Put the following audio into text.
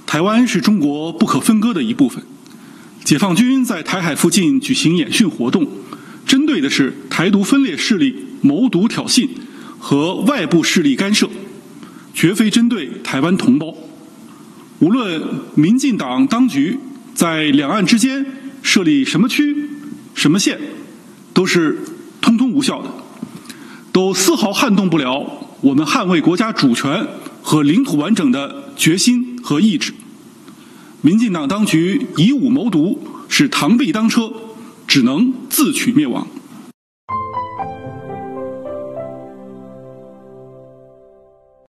台湾是中国不可分割的一部分。解放军在台海附近举行演训活动，针对的是台独分裂势力谋独挑衅和外部势力干涉，绝非针对台湾同胞。无论民进党当局在两岸之间设立什么区、什么县，都是通通无效的，都丝毫撼动不了我们捍卫国家主权和领土完整的决心和意志。民进党当局以武谋独，是螳臂当车，只能自取灭亡。